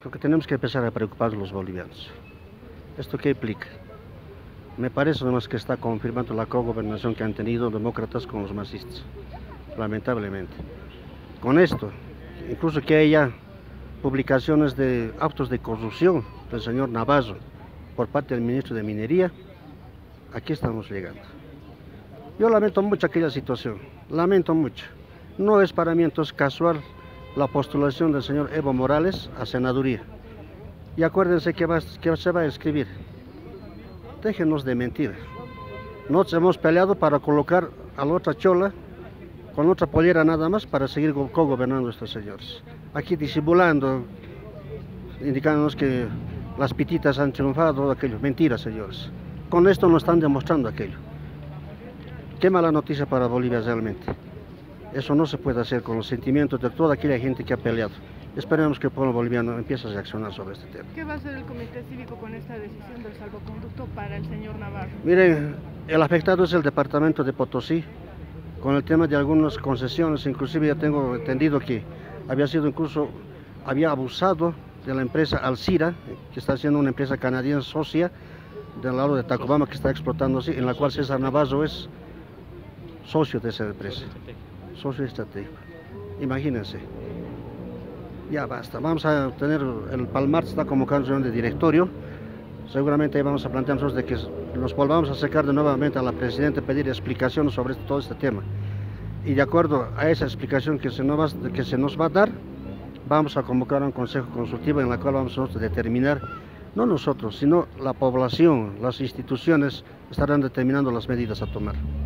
Creo que tenemos que empezar a preocupar a los bolivianos. ¿Esto qué implica? Me parece nomás que está confirmando la cogobernación que han tenido demócratas con los masistas, lamentablemente. Con esto, incluso que haya publicaciones de actos de corrupción del señor Navarro por parte del ministro de Minería, aquí estamos llegando. Yo lamento mucho aquella situación, lamento mucho. No es para mí entonces casual la postulación del señor Evo Morales a senaduría. Y acuérdense que se va a escribir. Déjenos de mentir. Nos hemos peleado para colocar a la otra chola con otra pollera nada más para seguir co-gobernando estos señores. Aquí disimulando, indicándonos que las pititas han triunfado, aquello. Mentiras, señores. Con esto nos están demostrando aquello. Qué mala noticia para Bolivia realmente. Eso no se puede hacer con los sentimientos de toda aquella gente que ha peleado. Esperemos que el pueblo boliviano empiece a reaccionar sobre este tema. ¿Qué va a hacer el Comité Cívico con esta decisión del salvoconducto para el señor Navarro? Miren, el afectado es el departamento de Potosí, con el tema de algunas concesiones. Inclusive ya tengo entendido que había abusado de la empresa Alcira, que está siendo una empresa canadiense socia del lado de Tacubamba, que está explotando así, en la cual César Navarro es socio de esa empresa. Socio estratégico. Imagínense. Ya basta. Vamos a tener, el Palmar está convocando reunión de directorio. Seguramente ahí vamos a plantear nosotros de que nos volvamos a acercar de nuevamente a la presidenta, pedir explicaciones sobre todo este tema. Y de acuerdo a esa explicación que se nos va a dar, vamos a convocar a un consejo consultivo en la cual vamos a determinar, no nosotros, sino la población, las instituciones estarán determinando las medidas a tomar.